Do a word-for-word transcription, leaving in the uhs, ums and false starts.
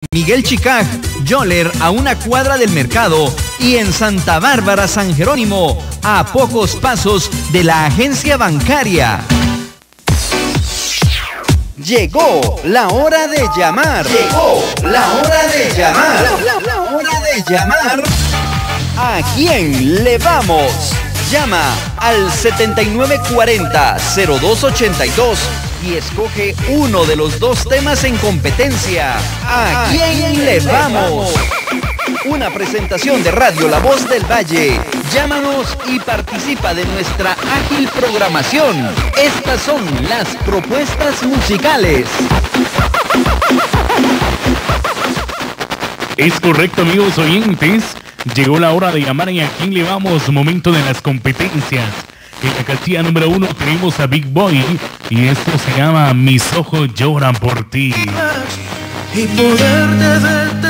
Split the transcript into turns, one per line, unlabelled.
Miguel Chicaj, Yoler a una cuadra del mercado y en Santa Bárbara, San Jerónimo, a pocos pasos de la agencia bancaria. Llegó la hora de llamar. Llegó la hora de llamar. La, la, la hora de llamar. ¿A quién le vamos? Llama al setenta y nueve cuarenta, cero dos ochenta y dos y escoge uno de los dos temas en competencia. ¿A quién le vamos? Una presentación de Radio La Voz del Valle. Llámanos y participa de nuestra ágil programación. Estas son las propuestas musicales.
Es correcto, amigos oyentes. Llegó la hora de llamar y a quién le vamos. Momento de las competencias. En la casilla número uno tenemos a Big Boy y esto se llama Mis ojos lloran por ti.
Y poderte ver